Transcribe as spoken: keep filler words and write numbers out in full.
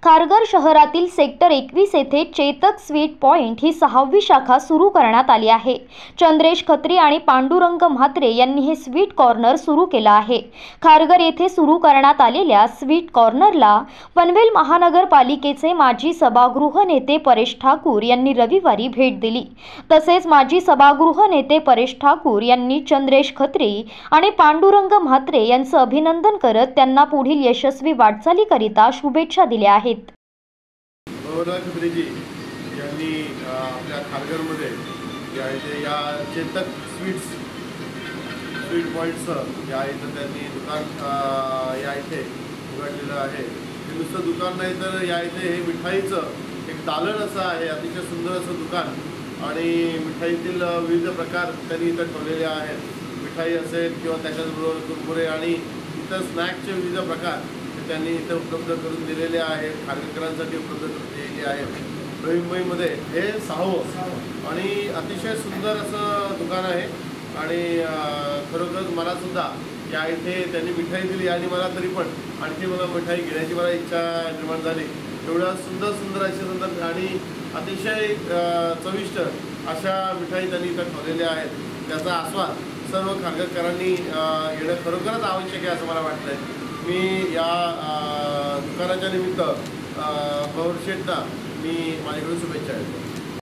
खारघर शहरातील सेक्टर एकवीस येथे चेतक स्वीट पॉइंट ही सहावी शाखा सुरू करण्यात आली आहे। चंद्रेश खत्री आणि पांडुरंग म्हात्रे यांनी हे स्वीट कॉर्नर सुरू केलं आहे। खारघर येथे सुरू करण्यात आलेल्या स्वीट कॉर्नरला पनवेल महानगरपालिकेचे माजी सभागृह नेते परेश ठाकूर यांनी रविवारी भेट दिली। तसेच माजी सभागृह नेते परेश ठाकूर यांनी चंद्रेश खत्री आणि पांडुरंग म्हात्रे यांचं अभिनंदन करत त्यांना पुढील यशस्वी वाटचालीकरिता शुभेच्छा दिल्या आहेत। खत्रीजी यांनी आपल्या खारघरमध्ये या इथे या चेतक स्वीट्स स्वीट पॉइंट्सचं या इथं त्यांनी दुकान या इथे उघडलेलं आहे। हे नुसतं दुकान नाही तर या इथे हे मिठाईचं एक दालन असं आहे, अतिशय सुंदर असं दुकान आणि मिठाईतील विविध प्रकार त्यांनी इथं ठेवलेले आहेत। मिठाई असेल किंवा त्याच्याबरोबर कुरमुरे आणि इतर स्नॅक्सचे विविध प्रकार त्यांनी इथे उपलब्ध करून दिलेले आहेत, खारघरकरांसाठी उपलब्ध करून दिलेले आहेत। नवी मुंबईमध्ये हे सहावं आणि अतिशय सुंदर असं दुकान आहे आणि खरोखर मलासुद्धा या इथे त्यांनी मिठाई दिली आणि मला तरी पण आणखी मला मिठाई घेण्याची मला इच्छा निर्माण झाली। एवढं सुंदर सुंदर असे सुंदर आणि अतिशय चविष्ट अशा मिठाई त्यांनी इथं ठेवलेल्या आहेत। त्याचा आस्वाद सर्व खारघरकरांनी येणं खरोखरच आवश्यक आहे असं मला वाटतं आहे। मी या दुकानाच्या निमित्त पवार शेठना मी माझ्याकडून शुभेच्छा देतो।